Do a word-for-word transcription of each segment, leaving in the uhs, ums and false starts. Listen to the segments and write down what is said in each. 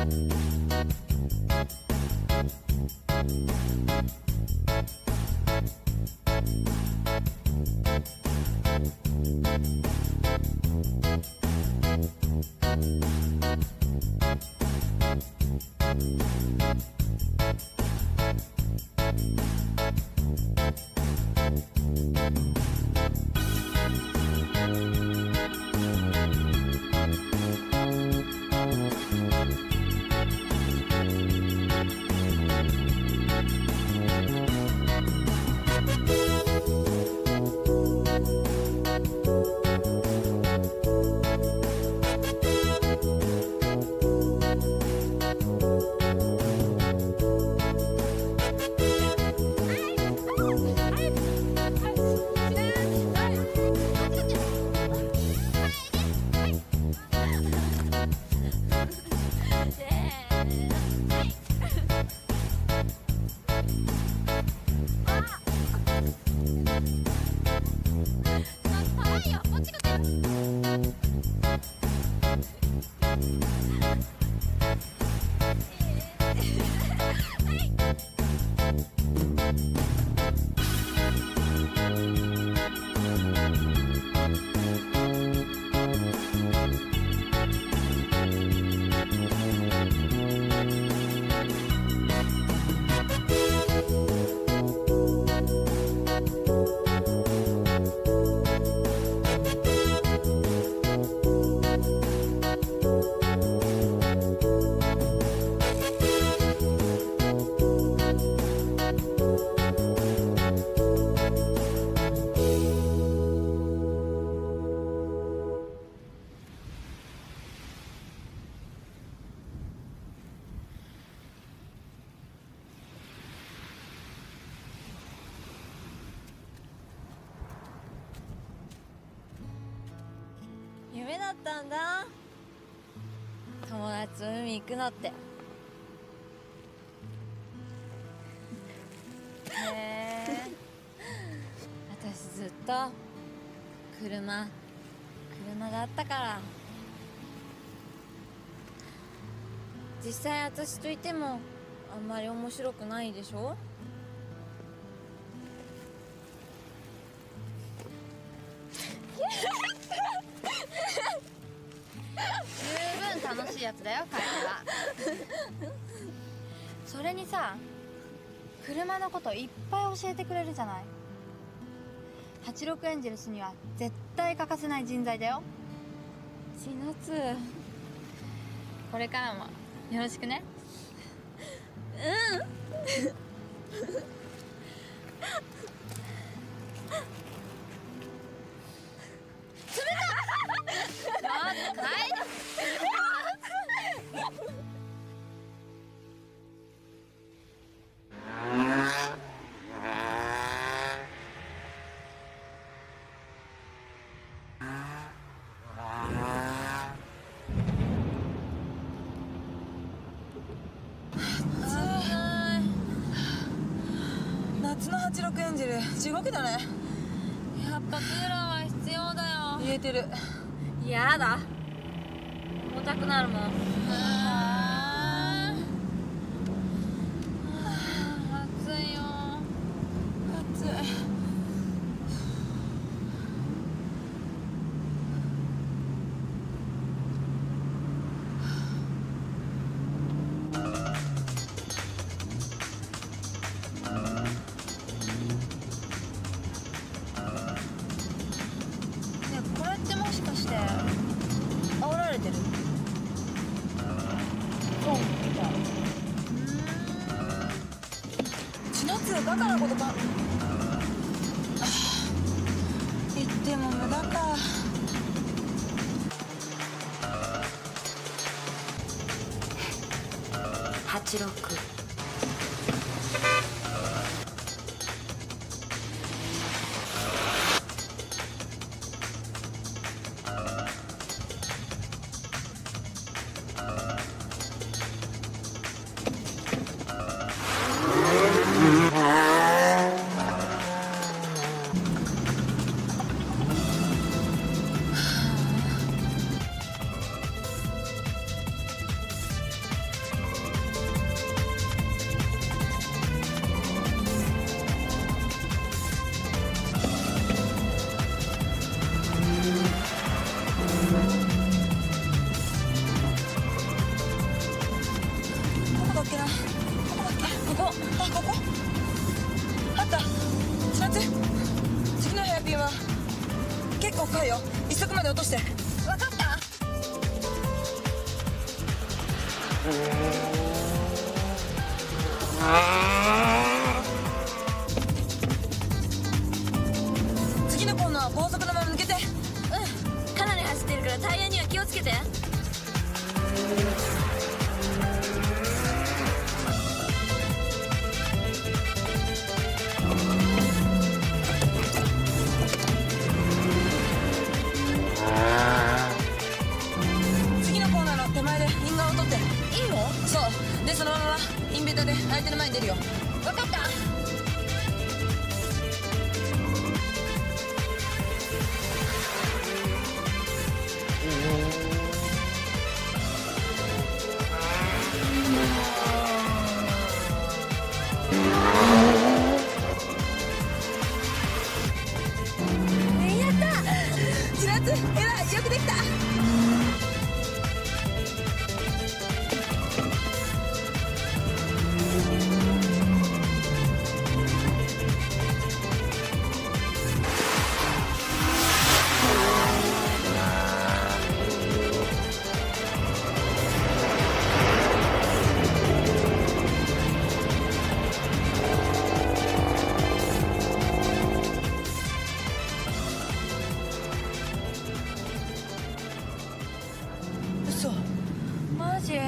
夢だったんだ、友達と海行くのって。へえ私ずっと車車があったから。実際私といてもあんまり面白くないでしょ。 十分楽しいやつだよ彼は。それにさ、車のこといっぱい教えてくれるじゃない。はちろくエンジェルスには絶対欠かせない人材だよ。 千夏、 これからもよろしくね。 うん夏のはちろくエンジェル地獄だね。 やっぱクーラーは必要だよ。 言えてる。 やだ、重たくなるもん。暑いよ。 暑い。煽られてる。そうみたい。千夏、バカなことか。言っても無駄か。 はちろくこあここあった千夏次のヘアピンは結構深いよ一足まで落として分かった。 次のコーナーは高速のまま抜けて。 うん、かなり走ってるからタイヤには気をつけて。 次のコーナーの手前でイン側を取って。 いいの？ そうでそのままインベーターで相手の前に出るよ。 分かった。 千夏えらいよくできた。嘘マジ？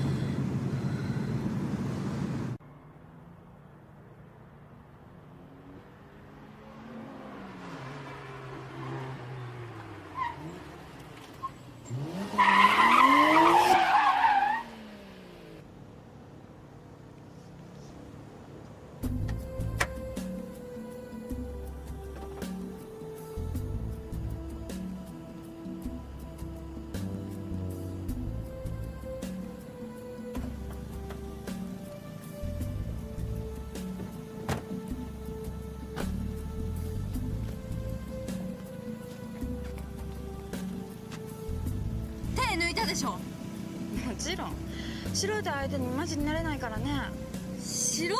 手抜いたでしょ。 もちろん素人相手にマジになれないからね。 素人？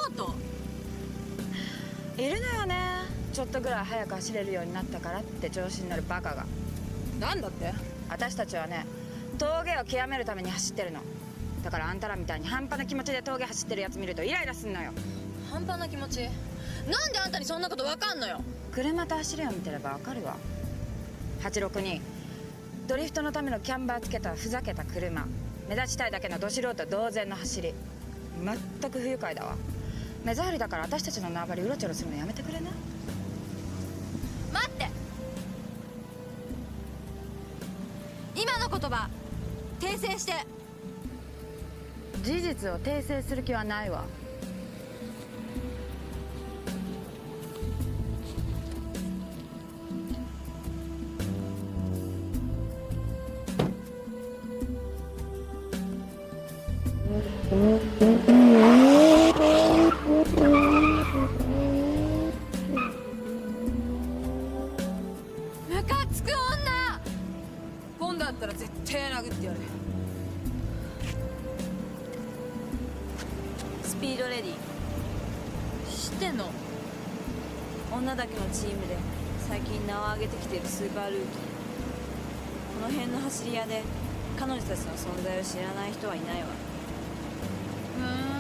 いるのよねちょっとぐらい早く走れるようになったからって調子に乗るバカが。 なんだって？ 私たちはね峠を極めるために走ってるの。だからあんたらみたいに半端な気持ちで峠走ってるやつ見るとイライラすんのよ。 半端な気持ち？なんであんたにそんなことわかんのよ。 車と走りを見てればわかるわ。はちろくにドリフトのためのキャンバーつけたふざけた車、目立ちたいだけのど素人同然の走り、全く不愉快だわ。目障りだから私たちの縄張りうろちょろするのやめてくれない？ 待って。今の言葉訂正して。 事実を訂正する気はないわ。 ムカつく女。 今度会ったら絶対殴ってやる。 スピードレディ知ってんの？女だけのチームで最近名を上げてきてるスーパールーキー。この辺の走り屋で彼女たちの存在を知らない人はいないわ。 ふーん。